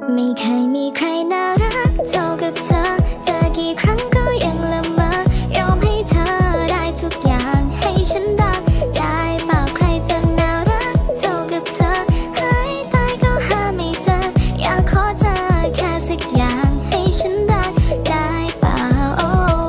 ไม่เคยมีใครน่ารักเท่ากับเธอเจอกี่ครั้งก็ยังละเมอยอมให้เธอได้ทุกอย่างให้ฉันรักได้เปล่าใครจะน่ารักเท่ากับเธอหายตายก็หาไม่เจออยากขอเธอแค่สักอย่างให้ฉันรักได้เปล่าโอ้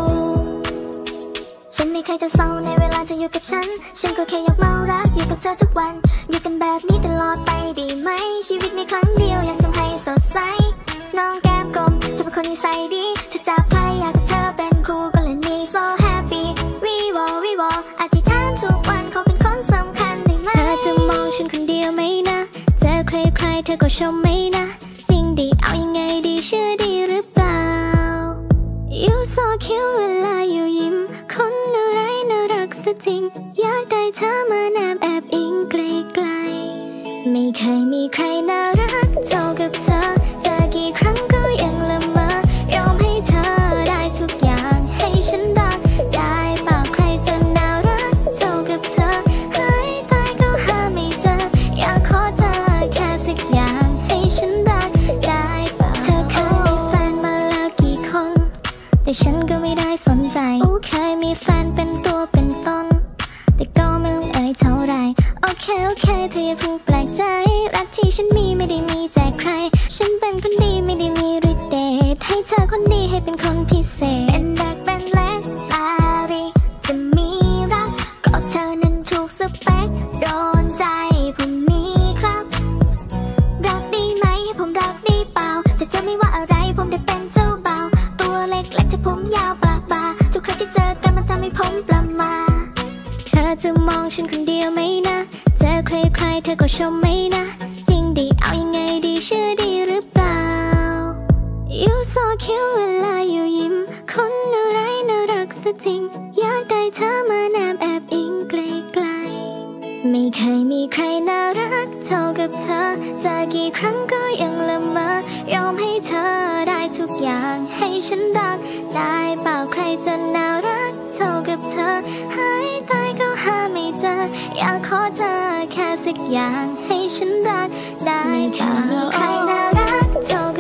ฉันไม่เคยจะเศร้าในเวลาจะอยู่กับฉันก็แค่อยากเมารักอยู่กับเธอทุกวันอยู่กันแบบนี้ตลอดไปดีไหมชีวิตมีครั้งเดียวอยากทำให้สดใสน้องแก้มกลมเธอเป็นคนนิสัยดีถ้าจับใครอยากกับเธอเป็นคู่กรณี so happy วิวอธิษฐานทุกวันขอเป็นคนสำคัญได้ไหมเธอจะมองฉันคนเดียวไหมนะเจอใครเธอก็ชมไหมนะจริงดีเอายังไงดีเชื่อดีหรือเปล่า You so cute เวลาอยู่ยิ้มคนอะไรน่ารักซะจริงอยากได้เธอมาแนบแอบอิงไกลๆไม่เคยมีใครน่ารักเท่ากับเธอเจอกี่ครั้งก็ยังละเมอยอมให้เธอได้ทุกอย่างให้ฉันรักได้เปล่าใครจะน่ารักเท่ากับเธอหายตายก็หาไม่เจออยากขอเธอแค่สักอย่างให้ฉันรักได้เปล่าเธอเคยมีแฟนมาแล้วกี่คนแต่ฉันก็ไม่ได้สนใจเคยมีแฟนเป็นตัวเป็นตนแต่ก็ไม่ลงเอ่ยเท่าไรโอเคเธออย่าเพิ่งแปลกใจรักที่ฉันมีไม่ได้มีแจกใครฉันเป็นคนดีไม่ได้มีฤทธิ์เดชให้เธอคนดีให้เป็นคนพิเศษเป็นดักเป็นเล็กอะไรจะมีรักก็เธอนั้นถูกสเปคโดนใจผมนี้ครับรักดีไหมให้ผมรักดีเปล่าจะเธอไม่ว่าอะไรผมได้เป็นเจ้าบ่าวตัวเล็กที่ผมยาวปลาทุกครั้งที่เจอกันมันทำให้ผมประมาทเธอจะมองฉันคนเดียวไหมนะเจอใครเธอก็ชมไหมนะจริงดีเอายังไงดีเชื่อดีหรือเปล่า You so cute เวลาอยู่ยิ้มคนอะไรน่ารักซะจริงอยากได้เธอมาแนบแอบอิงไกลๆไม่เคยมีใครน่ารักเท่ากับเธอเจอกี่ครั้งก็ยังละเมอยอมให้เธอได้ทุกอย่างให้ฉันรักได้เปล่าใครจะน่ารักเท่ากับเธอหายตายก็หาไม่เจออยากขอเธอแค่สักอย่างให้ฉันรักได้เปล่าไม่เคยมีใครน่ารักเท่า